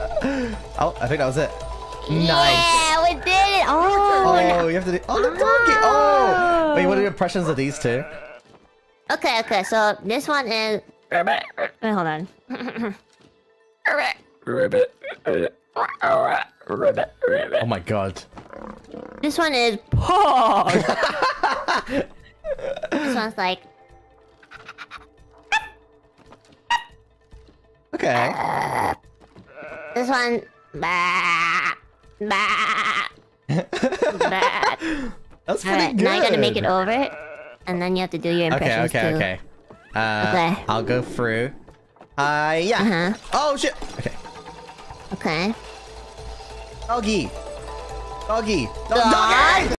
Oh, I think that was it. Nice. Yeah, we did it. Oh, you have to do. Oh, the doggy. Oh. Wait, what are your impressions of these two? Okay. So this one is. Wait, hold on. Oh my god. This one is pog. This one's like. Okay. This one. Bah, bah, bah. That's pretty Alright, good. now you gotta make it over, and then you have to do your impressions too. Okay. Okay. I'll go through. Yeah. Oh shit. Okay. Okay. Doggy. Doggy. Dog. Doggy.